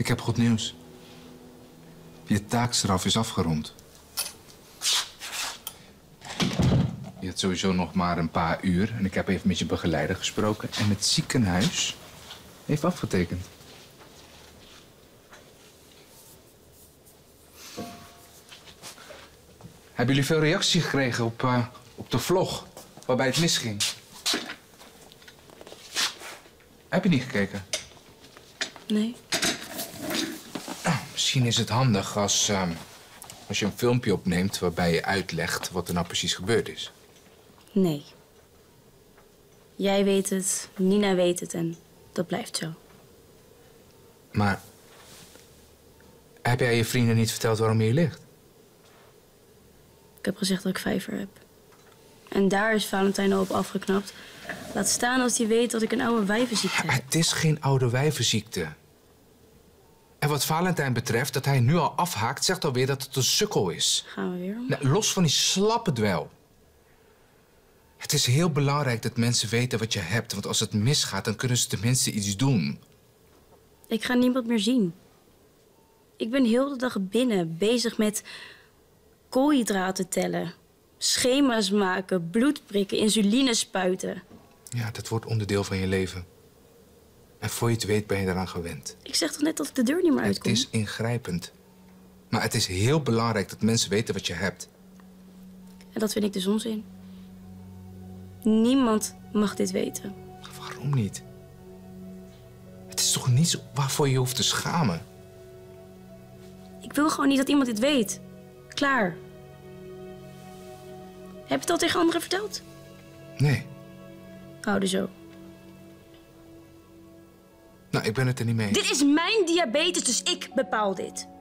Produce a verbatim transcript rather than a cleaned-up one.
Ik heb goed nieuws. Je taakstraf is afgerond. Je hebt sowieso nog maar een paar uur en ik heb even met je begeleider gesproken. En het ziekenhuis heeft afgetekend. Hebben jullie veel reactie gekregen op, uh, op de vlog waarbij het misging? Heb je niet gekeken? Nee. Nou, misschien is het handig als, uh, als je een filmpje opneemt waarbij je uitlegt wat er nou precies gebeurd is. Nee. Jij weet het, Nina weet het en dat blijft zo. Maar heb jij je vrienden niet verteld waarom je hier ligt? Ik heb gezegd dat ik vijver heb. En daar is Valentijn al op afgeknapt. Laat staan als hij weet dat ik een oude wijvenziekte heb. Het is geen oude wijvenziekte. En wat Valentijn betreft, dat hij nu al afhaakt, zegt alweer dat het een sukkel is. Gaan we weer? Nou, los van die slappe dwel. Het is heel belangrijk dat mensen weten wat je hebt. Want als het misgaat, dan kunnen ze tenminste iets doen. Ik ga niemand meer zien. Ik ben heel de dag binnen, bezig met koolhydraten tellen. Schema's maken, bloed prikken, insuline spuiten. Ja, dat wordt onderdeel van je leven. En voor je het weet ben je eraan gewend. Ik zeg toch net dat ik de deur niet meer uitkom? Het is ingrijpend. Maar het is heel belangrijk dat mensen weten wat je hebt. En dat vind ik dus onzin. Niemand mag dit weten. Waarom niet? Het is toch niets waarvoor je hoeft te schamen? Ik wil gewoon niet dat iemand dit weet. Klaar. Heb je het al tegen anderen verteld? Nee. Houden zo. Nou, ik ben het er niet mee eens. Dit is mijn diabetes, dus ik bepaal dit.